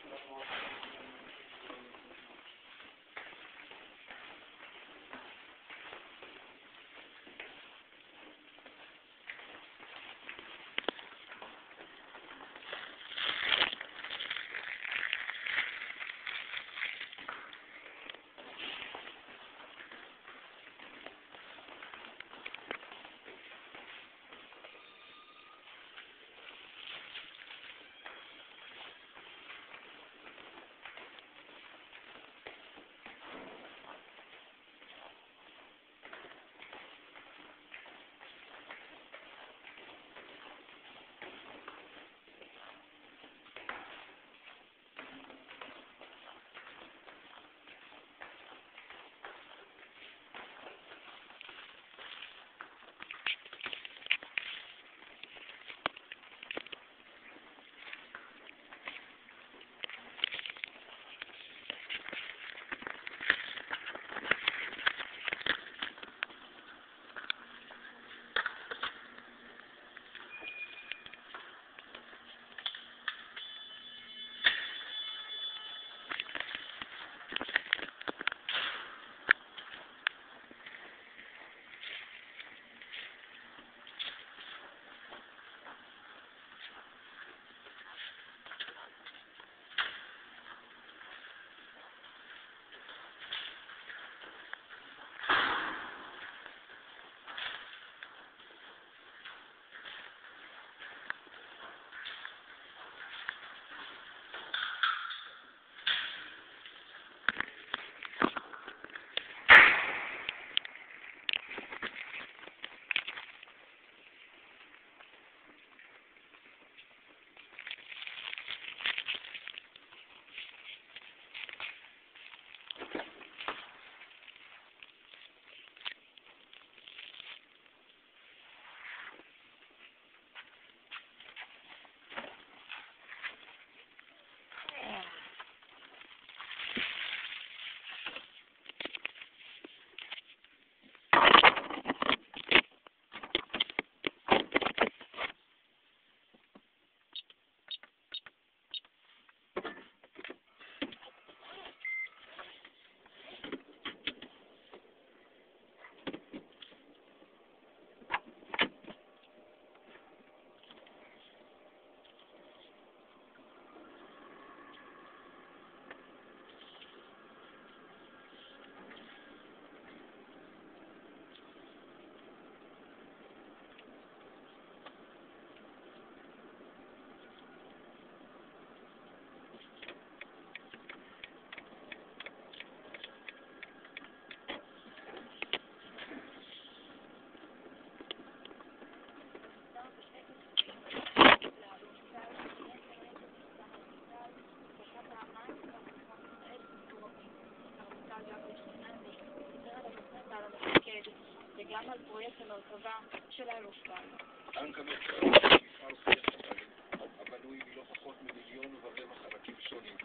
וגם על פרויקט המרכבה של האלוף קל. טנק המרכבה הוא מפעל חייכתני, הבנוי מלא פחות ממיליון ורבע חלקים שונים.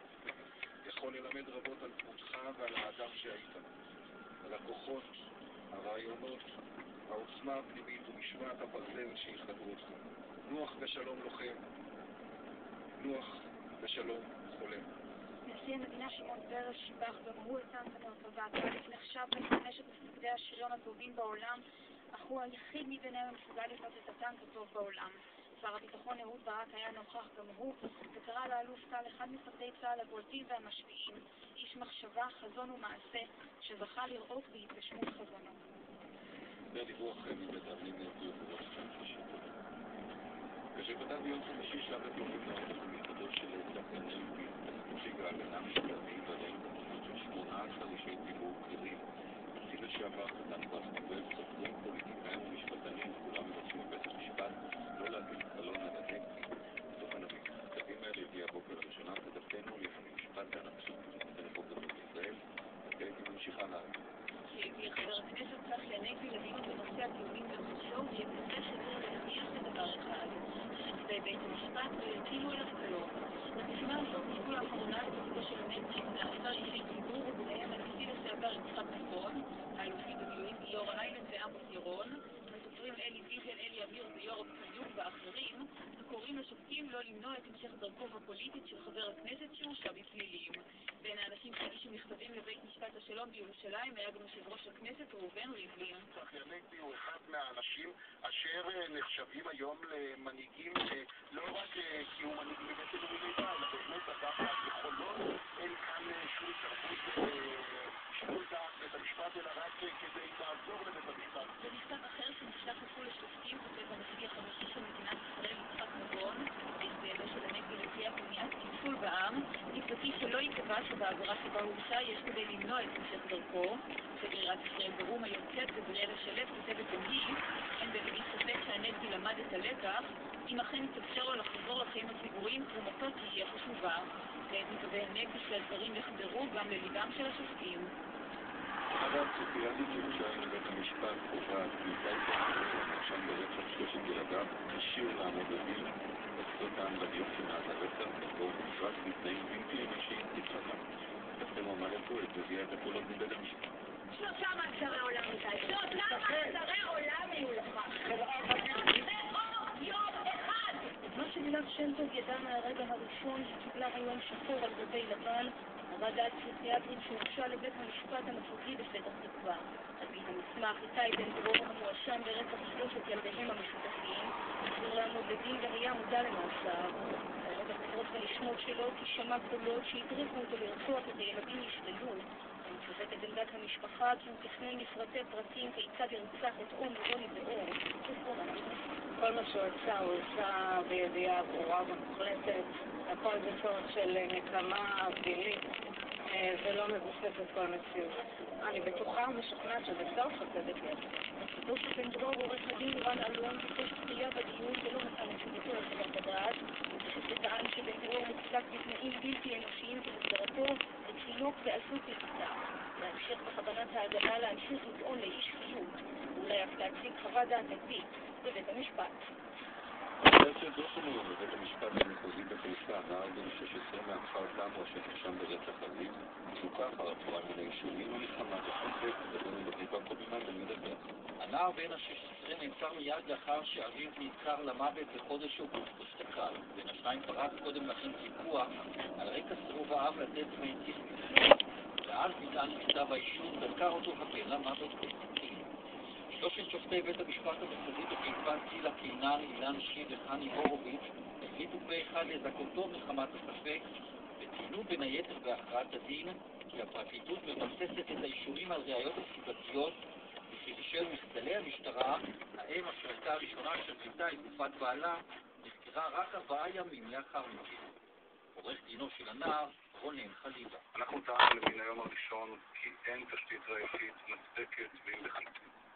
יכול ללמד רבות על דמותך ועל האדם שהיית. על הכוחות, הרעיונות, העוצמה הפנימית ומשמעת הברזל שיחדו אותך. נוח בשלום לוחם, נוח בשלום חולם. נשיא המדינה שמעון פרס שיבח גם הוא את טנק המרכבה. טנק נחשב לחמשת מפקדי השריון הטובים בעולם, אך הוא היחיד מביניהם המסוגל לבנות את הטנק הטוב בעולם. שר הביטחון אהוד ברק היה נוכח גם הוא, וקרא לאלוף קל אחד מפקדי צה"ל הבולטים והמשפיעים, איש מחשבה, חזון ומעשה, שזכה לראות בהתגשמות חזונו. בדיווח מבית העלמין נהרגו בראש חמישי שיפור. כשכתב ביום חמישי שב את לוחם לעונש במשפטו של סכן נלפי, נציג ההגנה המשפטית ועליהם בתוכנית של 18 אישי ציבור בכירים, נשיא לשעבר חתן פרס נובל, סופרים, פוליטיקאים ומשפטנים, כולם מבקשים מבית המשפט לא להטיל קלון על הנאצים. תוכן הכתבים האלה הגיע הבוקר לראשונה כתבתנו לענייני משפט והנצרות בטלפון גדול בישראל, וכעת היא ממשיכה לעלות. שהביא חבר הכנסת צחי הנגבי לדיון בנושא הטיעונים בראשו, ובזה שדרך להניח לדבר אחד, שחסידי בית המשפט לא יטילו עליו קלון. בתחימה הזאת ניגעו לאחרונה לתפקידו של הנגבי לעשר אישי ציבור, ובהם הנשיא לשעבר יצחק נבון, האלופים במילואים ליאור איילנד ועמוס ירון, הסופרים אלי ויזל, אלי אמיר ויורם צדיוק ואחרים, וקוראים קוראים לשופטים לא למנוע את המשך דרכו הפוליטית של חבר הכנסת שהורשע בפלילים. בין האנשים שהגישו מכתבים לבית משפט השלום בירושלים היה גם יושב ראש הכנסת ראובן ריבלין. צחי הנגבי הוא אחד מהאנשים אשר נחשבים היום למנהיגים, לא רק כי הוא מנהיג בבית אלוהי לידה, אלא באמת אדם היכולות, אין כאן שום תרבות שיקול דעת בית המשפט, אלא רק כדי לעזור לבית המשפט. במשפט אחר שנשלח לחו"ל לשופטים כותב המשגיח הראשי של מדינת ישראל יצחק נבון, בהסתייגו של הנגבי לפיה פניית פיצול בעם, נקבתי שלא ייקבע שבעבירה שבה הורשע יש כדי למנוע את המשך דרכו. שגרירת ישראל באו"ם היוצאת גבריאלה שלו כותבת גם היא, אין בלבי ספק שהנגבי למד את הלקח, אם אכן יתאפשר לו לחזור לחיים הציבוריים, תרומתו תהיה חשובה. כעת מקווה הנגבי שהדברים יחדרו גם לליבם של השופטים. אגב, ציפיינית ירושלים לבית המשפט קובעת כי איתי מואשם ברצח שלושת ילדיו כשיר לעמוד לדין וזכותם לדיון שמאז הרצח בחור מוחזק בתנאים בלתי אנושיים קיצוניים. דווקא מועמדת פועלת מביאה את הקולות מבית המשפט. 3 מעצרי עולם איתי. 3 מעצרי עולם היו לך. יום אחד! מה שלילת שם טוב ידע מהרגע הראשון שקיבלה היום שחור על גבי לבן, חוות דעת פסיכיאטרית שהורשע לבית המשפט המחוזי בפתח תקווה. על פי המסמך, איתי בן דרור המואשם ברצח 3 ילדיהם המשותפים, אסור לעמוד לדין והיה מודע למאסר. חייבות החוזרות ונשנות שלו כי שמע קולות שהדריכו אותו לרצוח את הילדים ישתלו. שופט את עמדת המשפחה כי הוא תכנן לפרטי פרטים כיצד ירצח את אום ורוני ואור. כל מה שהוא עשה, הוא עשה בידיעה ברורה ומוחלטת, הכל בצורך של נקמה פלילית ולא מבוססת כל מציאות. אני בטוחה ומשוכנעת שבסוף הצדק יצא. דוקטור בן דרור עורך הדין רן אלון ביקש דחייה בדיון ולא נתן את תשובתו על חוות הדעת. השופט טען שבן דרור מוחזק בתנאים בלתי אנושיים כהגדרתו וחילוק ועזות מצח. להמשיך בכוונת ההגנה להמשיך לטעון לאי שפיות, אולי אף להציג חוות דעת נגדית בבית המשפט. בעצם דוח היום בבית המשפט המחוזי בחיפה, נער בן 16 מהכפר תמרה שנאשם ברצח אביו, שוכח אחר הפרה מן האישומים ומחמת השופט ודנו בחיפה קודמת אני מדבר. הנער בן ה-16 נעצר מיד לאחר שאביו נדקר למוות בחודש אוגוסט אשתקד. בן השניים פרץ קודם לכן סיפוח על רקע סירוב האב לתת דמי טיפול, ואז נטען בכתב האישום דקר אותו הבן למוות בסכין. 3 שופטי בית המשפט המחוזי בחיפה, גילה קינן, אילן שיד וחני הורוביץ, החליטו פה אחד לזכותו מחמת הספק, וציינו בין היתר בהכרעת הדין כי הפרקליטות מבססת את האישורים על ראיות הסיבתיות, וכי בשל מחדלי המשטרה, האם אשר הייתה הראשונה שזיהתה את גופת בעלה נחקרה רק 4 ימים לאחר מכן. עורך דינו של הנער, רונן חליבה. אנחנו טענו מן היום הראשון כי אין תשתית ראייתית מצדקת ואם בכלל